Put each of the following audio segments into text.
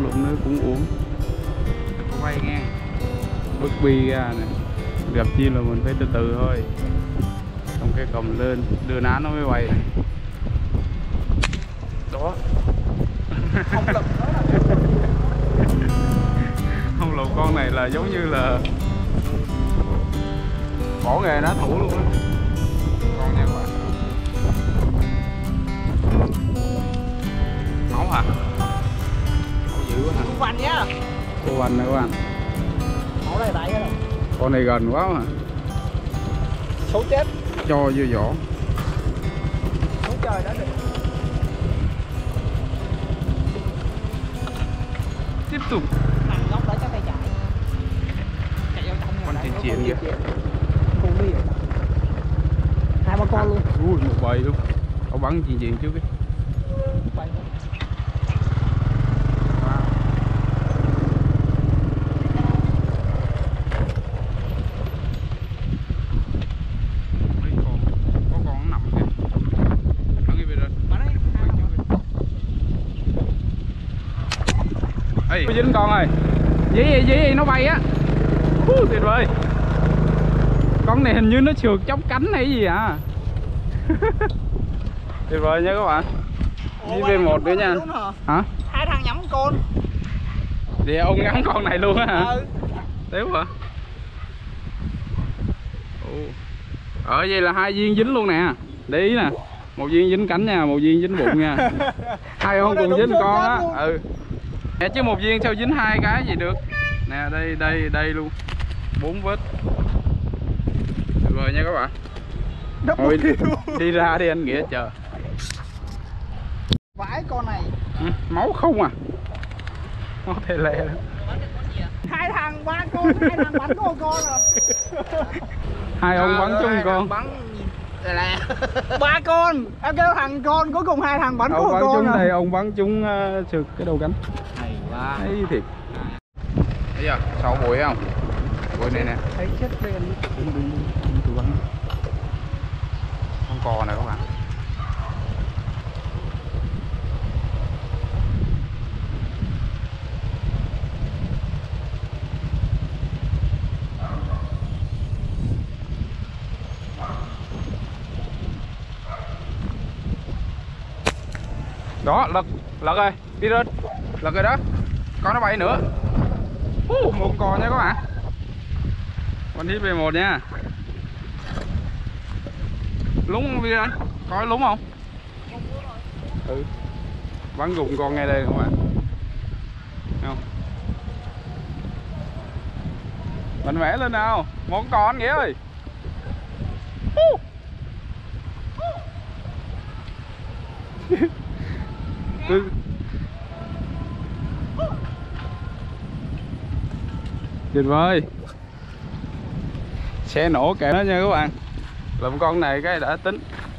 luôn nữa cũng uống. Có quay nghe bước bi ra nè, gặp chi là mình phải từ từ thôi, xong cái cầm lên đưa ná nó mới quay này. Đó Không lực không lục con này là giống như là bỏ nghề ná thủ luôn á con nha các bạn. Máu hả? Máu dữ quá hả? Cô Vành nhá. Cô Vành này các bạn. Máu này đại rồi. Con này gần quá mà. Số chết. Cho vô vỏ. Số trời đã được. Tiếp tục. Nằm góc để cho tay chạy. Chạy vào trong. Con chuyện chuyện kìa. Con đi rồi. Hai ba con luôn. Ui, một bầy luôn. Có bắn chuyện trước ấy. Ê, dính con ơi. Dí nó bay á. Tuyệt vời. Con này hình như nó sượt chóc cánh hay gì à. Tuyệt vời nha các bạn. Với V1 nữa nha. Hả? Hai thằng nhắm con. Vậy ông ngắm con này luôn á hả? Ừ. Téo hả? Ở vậy là hai viên dính luôn nè. Để ý nè. Một viên dính cánh nha, một viên dính bụng nha. Hai con cùng dính con á. Ừ. Nè, chứ một viên sao dính hai cái gì được. Nè đây luôn. 4 vết. Được rồi nha các bạn. Thôi đi ra đi anh Nghĩa chờ. Vãi con này. Máu không à. Máu thề lè luôn. Hai thằng ba con, hai thằng bắn con rồi. Hai ông bắn chung con. Bắn là ba con. Em kêu thằng con, cuối cùng hai thằng bắn ông con. Bắn con trúng này, ông bắn trúng sượt cái đầu cánh. Hay quá. Thấy thiệt. Thấy chưa? Sau bụi không? Bụi này nè. Thấy chết đen. Tụi bắn. Con cò này các bạn. Đó, lật rồi, đi lên, lật rồi đó, con nó bay nữa, một con nha các bạn, con hít V1 nha, lúng không đi anh, coi lúng không? Ừ, bắn gục con ngay đây các bạn, thấy không? Mạnh mẽ lên nào, một con Nghĩa ơi. Tuyệt vời. Xe nổ kệ nó nha các bạn. Lụm con này cái đã tính.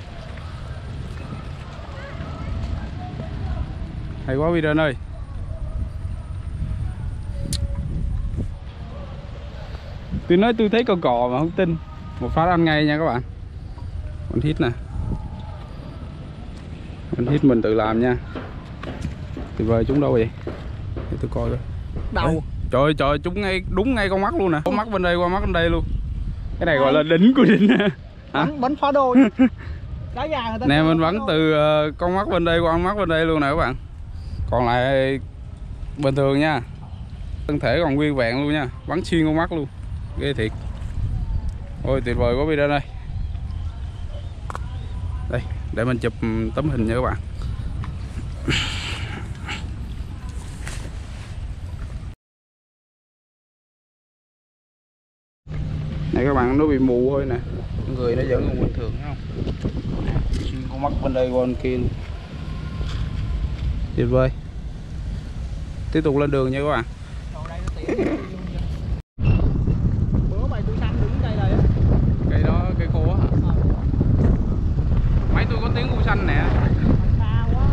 Hay quá Viren ơi. Tôi nói tôi thấy con cò mà không tin. Một phát ăn ngay nha các bạn. Con hít nè. Con hít mình tự làm nha. Tuyệt vời, chúng đâu vậy? Để tôi coi coi. Đâu? Trời chúng ngay đúng ngay con mắt luôn nè. Con mắt bên đây qua mắt bên đây luôn. Cái này gọi là đỉnh của đỉnh nè. Bắn phá đôi. Đá gà người ta. Nè mình bắn từ con mắt bên đây qua con mắt bên đây luôn nè các bạn. Còn lại bình thường nha. Thân thể còn nguyên vẹn luôn nha. Bắn xuyên con mắt luôn. Ghê thiệt. Ôi tuyệt vời quá Viren ơi. Đây, để mình chụp tấm hình nha các bạn. Này các bạn, nó bị mù thôi nè, người nó vẫn còn bình thường thấy không? Xuyên con mắt bên đây qua bên kia luôn. Tuyệt vời. Tiếp tục lên đường nha các bạn. Bữa mày tôi săn đứng cây này á. Cây đó cây khô á. Mấy tôi có tiếng cu xanh nè. Xa quá.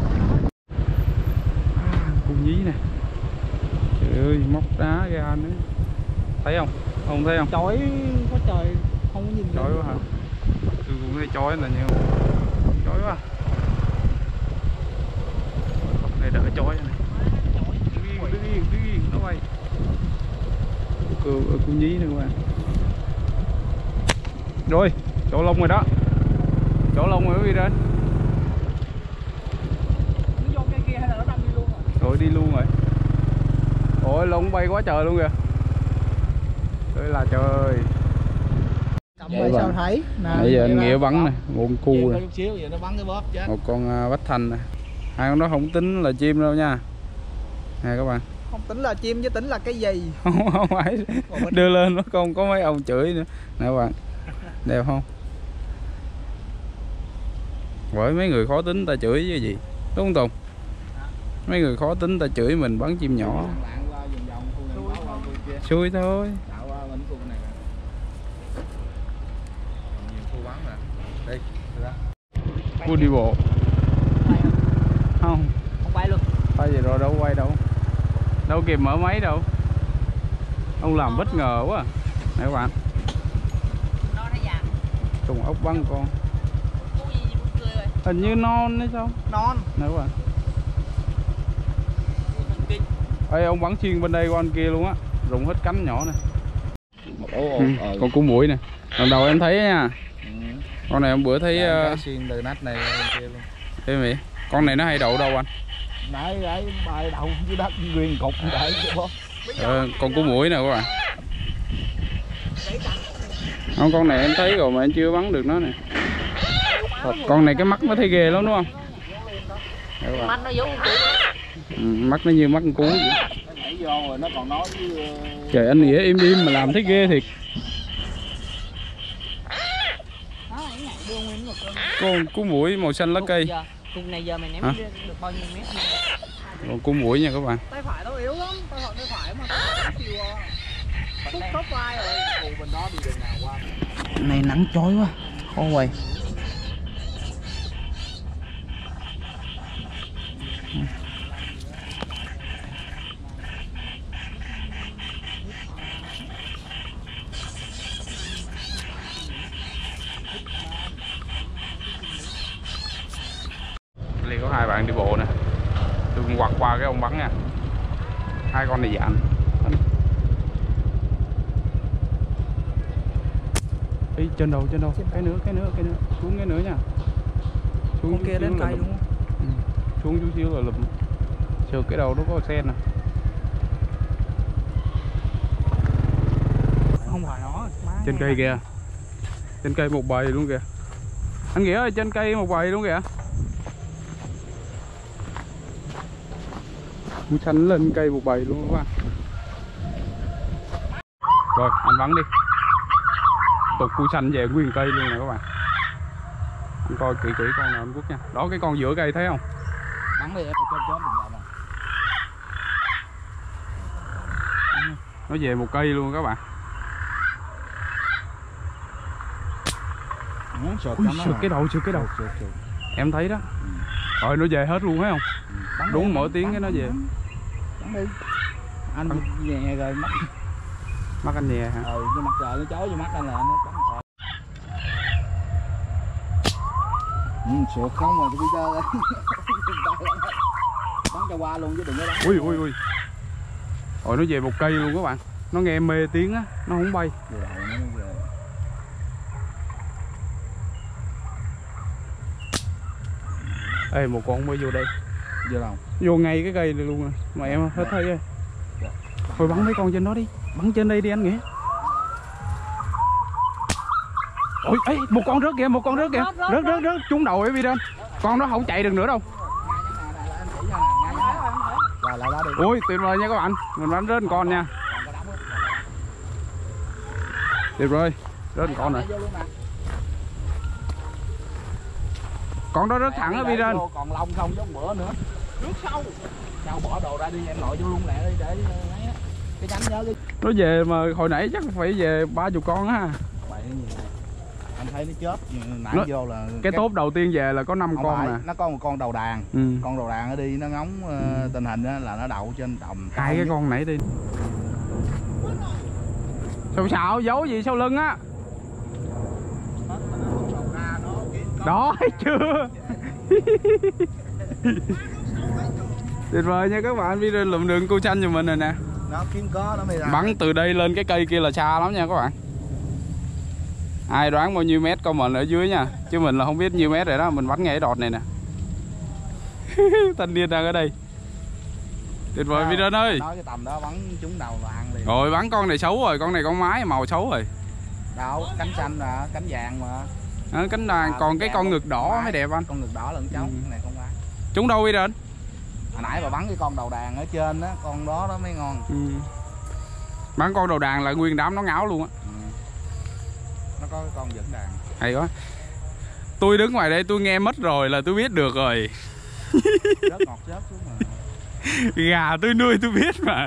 Cung dí nè. Trời ơi, móc đá ra nữa. Thấy không? Không thấy không? Chói quá trời, không có nhìn. Chói quá hả? Tôi cũng thấy chói là nhiều. Chói quá. Này đỡ chói này. đứng yên nó quay. Cô nhí nữa các bạn. Rồi chỗ lông rồi đó, chỗ lông rồi quý vị lên. Nó vô cây kia hay là nó đang đi luôn rồi? Rồi đi luôn rồi. Ôi lông bay quá trời luôn kìa. Trời là trời. Cầm vậy sao thấy? Nãy giờ anh Nghĩa bắn nè, một con cu nè. Chút xíu vậy nó bắn cái bóp chết. Một con bách thanh nè. Hai con đó không tính là chim đâu nha. Nè các bạn. Không tính là chim chứ tính là cái gì? Không phải. Đưa lên nó không có mấy ông chửi nữa. Nè các bạn. Đẹp không? Bởi mấy người khó tính ta chửi chứ gì. Đúng không Tùng? Mấy người khó tính ta chửi mình bắn chim nhỏ. Xui thôi. Khu đi bộ. Không. Không quay luôn. Thôi vậy rồi đâu quay đâu. Đâu kịp mở máy đâu. Ông làm bất ngờ quá. Nè các bạn. Trùng ốc bắn con. Hình như non hay sao? Non. Nè các bạn. Ê ông bắn xuyên bên đây qua bên kia luôn á. Rụng hết cánh nhỏ nè. Con cú muỗi nè. Lần đầu em thấy nha. Con này hôm bữa thấy xuyên từ nách này bên kia luôn. Ê mày, con này nó hay đậu đâu anh? Nãy bay đậu dưới đất nguyên cục để cho con cú muỗi nè các bạn. Không, con này em thấy rồi mà em chưa bắn được nó nè. Con này cái mắt nó thấy ghê lắm đúng không? mắt nó giống con cú. Mắt nó như mắt con cú vậy. Nãy vô rồi nó còn nói với... Trời anh Nghĩa im im mà làm thấy ghê thiệt. Con cú muỗi màu xanh lá cây. Cung này giờ mày ném được bao nhiêu mét? Con cú muỗi nha các bạn. Tay phải nó yếu lắm, tay phải mà chiều khúc khóc vai rồi. Bên đó đi đường nào qua. Này nắng chói quá, khó quay. Đây có hai bạn đi bộ nè. Tôi cũng quạt qua cái ông bắn nha. Hai con này dạn. Ê, trên đầu cái nữa xuống cái nữa nha. Xuống con kia đến cây đúng không? Xuống chút xíu là lụm. Sượt cái đầu nó có sen nè. Không phải nó. Trên cây kìa. Trên cây một bầy luôn kìa. Anh Nghĩa ơi, trên cây một bầy luôn kìa. Cú xanh lên cây một bầy luôn các bạn. Rồi anh bắn đi. Tục cú xanh về nguyên cây luôn nè các bạn. Anh coi kỹ con nào anh Quốc nha. Đó cái con giữa cây thấy không? Bắn đi em chớp đừng dạo này. Nó về một cây luôn các bạn. Ui, sượt cái đầu. Em thấy đó. Rồi nó về hết luôn thấy không? Đúng mỗi tiếng cái nó về. Bắn đi. Anh nhẹ rồi mắt anh nhẹ hả? Nhưng mặt trời nó chói vô mắt anh là nó bắn thôi. Sượt không mà tôi chơi đấy. Bắn cho qua luôn chứ đừng có bắn. Ui. Rồi nó về một cây luôn các bạn. Nó nghe mê tiếng á, nó không bay. Ê một con mới vô đây. Vô đâu? Vô ngay cái cây này luôn rồi. Mà em hết thấy rồi. Thôi bắn mấy con trên đó đi. Bắn trên đây đi anh Nghĩa. Ôi, ê, một con rớt kìa. Rớt trúng đầu ấy Vidal. Con đó không chạy được nữa đâu. Ui, tuyệt vời nha các bạn. Mình bắn rớt một con nha. Tuyệt vời. Rớt một con rồi. Con đó rớt thẳng á Vidal. Còn lông không giống bữa nữa. Nước sâu. Sao bỏ đồ ra đi em nội vô luôn lẹ đi để lấy á. Cái tránh nhớ đi. Nó về mà hồi nãy chắc phải về 30 con á. Anh thấy nó chớp nãy nó, vô là cái tốt đầu tiên về là có 5 con nè. Nó có một con đầu đàn. Con đầu đàn nó đi nó ngóng tình hình đó, là nó đậu trên tầm hai cái con nãy đi. Sao giấu gì sau lưng á? Đó thấy chưa? Tuyệt vời nha các bạn, video lượm đường cu xanh cho mình rồi nè. Nó kiếm có nó mới ra. Bắn từ đây lên cái cây kia là xa lắm nha các bạn. Ai đoán bao nhiêu mét comment ở dưới nha, chứ mình là không biết nhiêu mét rồi đó. Mình bắn ngay cái đọt này nè. Thanh niên đang ở đây. Tuyệt vời video ơi. Nói cái tầm đó bắn trúng đầu là ăn liền. Rồi bắn con này xấu rồi, con này con mái màu xấu rồi. Đâu, cánh xanh là cánh vàng mà. Cánh vàng, còn cái con ngực đỏ mới đẹp anh. Con ngực đỏ lẫn trống, cái này không phải. Chúng đâu đi đến? Hồi nãy bà bắn cái con đầu đàn ở trên á, con đó mới ngon. Bắn con đầu đàn là nguyên đám nó ngáo luôn á. Nó có cái con dẫn đàn. Hay quá. Tôi đứng ngoài đây tôi nghe mất rồi là tôi biết được rồi. Rớt ngọt rớt xuống mà. Gà tôi nuôi tôi biết mà.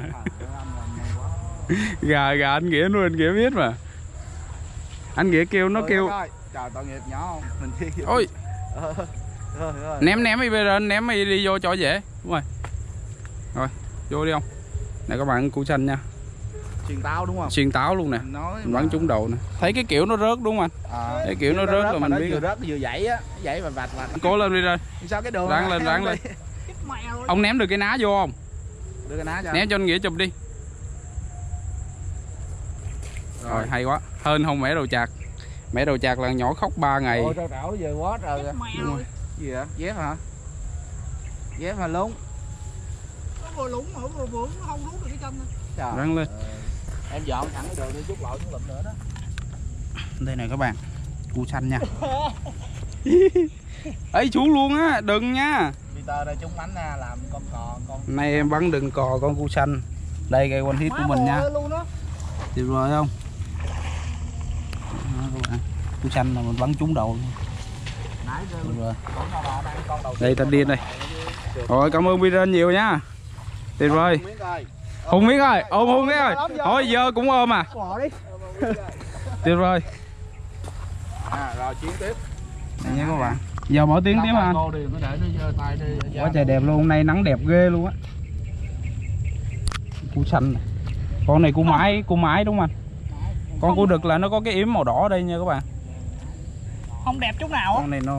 Gà anh Nghĩa nuôi anh Nghĩa biết mà. Anh Nghĩa kêu nó kêu. Trời tội nghiệp nhỏ không? Mình đi. Ôi. Ném đi bây giờ, ném đi vô cho dễ. Đúng rồi. Rồi, vô đi không. Này các bạn củ xanh nha. Xuyên táo đúng không? Xuyên táo luôn nè. Bắn trúng đầu nè. Thấy cái kiểu nó rớt đúng không anh? Cái kiểu nó rớt là mình biết. Vừa rớt vừa dãy á, dãy và vạch. Cố lên đi rồi. Sao cái đường ráng lên. Ông ném được cái ná vô không? Đưa cái ná cho. Ném cho anh Nghĩa chụp đi. Rồi hay quá. Hên không mẹ đầu chạc. Mẹ đầu chạc là nhỏ khóc 3 ngày. Ôi trâu trảo giờ quá trời rồi. Gì vậy? Dép hả? Dép hả lún? Nó vừa lún mà vừa nó không lún được cái chân. Răng lên. Em dọn thẳng cái đường đi chút lội xuống lụm nữa đó. Đây này các bạn, củ xanh nha. Ấy xuống luôn á, đừng nha. Peter đây trúng bánh nha, làm con cò con. Nay em bắn đừng cò con củ xanh. Đây cây one hit của mình nha. Tuyệt vời không? Đó, các bạn. Củ xanh là mình bắn trúng đầu luôn. Rồi. Đây thanh niên đây. Rồi cảm ơn Biren nhiều nha. Tuyệt vời. Hùng Miết ơi, ôm Hùng Miết ơi. Thôi giờ cũng ôm à. Tuyệt vời. Rồi chiến tiếp. Đây nha các bạn. Giờ mở tiếng tiếp hả anh? Quá trời đẹp luôn, hôm nay nắng đẹp ghê luôn á. Củ xanh này. Con này củ mái đúng không anh? Con củ đực là nó có cái yếm màu đỏ ở đây nha các bạn. Không đẹp chút nào á. Con này nó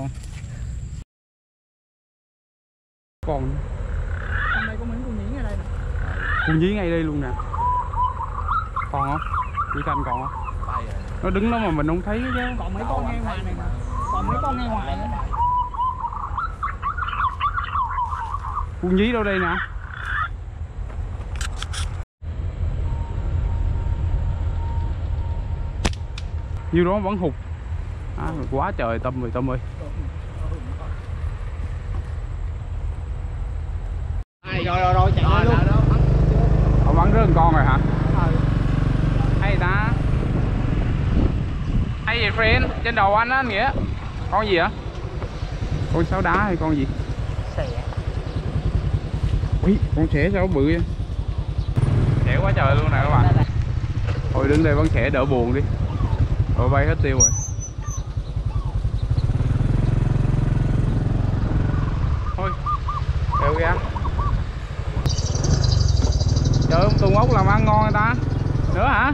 còn Hôm nay có mấy con nhí ngay đây nè. con nhí ngay đây luôn nè. Còn không? Củ xanh còn không? Nó đứng đó mà mình không thấy chứ. Còn mấy con ngay ngoài này nè. Còn mấy con ngay ngoài nữa. Con nhí đâu đây nè. Như đó vẫn hụt. Quá trời Tâm ơi, Tâm ơi. Rồi chạy luôn. Ông bắn rớt con rồi hả? Hay ta. Hay vậy friend, trên đầu anh á anh Nghĩa. Con gì hả? Con sáo đá hay con gì? Sẻ. Ui, con sẻ sao bự vậy? Sẻ quá trời luôn nè các bạn. Thôi đứng đây bắn sẻ đỡ buồn đi. Rồi bay hết tiêu rồi. Thôi, đều ra. Trời ơi, Tùng ốc làm ăn ngon người ta. Nữa hả?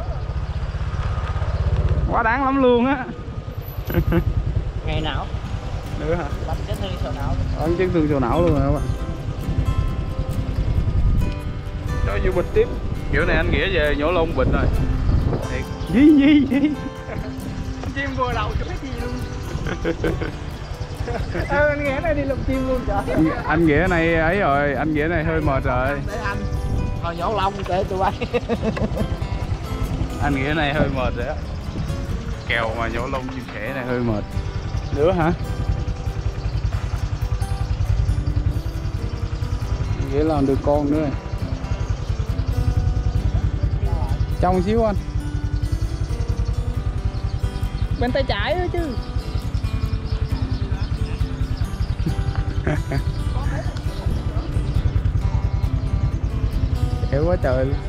Quá đáng lắm luôn á. Ngày nào? Nữa hả? Bắn chấn thương sọ não. Bắn chấn thương sọ não luôn rồi các bạn. Cho vô bịch tiếp. Kiểu này anh Nghĩa về nhổ lông bịch rồi. Thiệt. Gì. Chim vừa đầu cho biết gì luôn. Anh Nghĩa này đi lục chim luôn trời. Anh Nghĩa này ấy rồi, anh Nghĩa này hơi mệt rồi. Để anh. Thôi nhổ lông để tụi bay. Anh Nghĩa này hơi mệt rồi á. Kèo mà nhổ lông chim sẻ này hơi mệt. Nữa hả? Anh Nghĩa làm được con nữa rồi. Trong xíu anh. Bên tay trái nữa chứ. Hiểu quá trời luôn.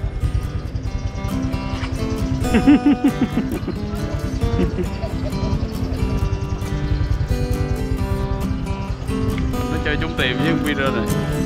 Nó chơi trúng tìm với con video này.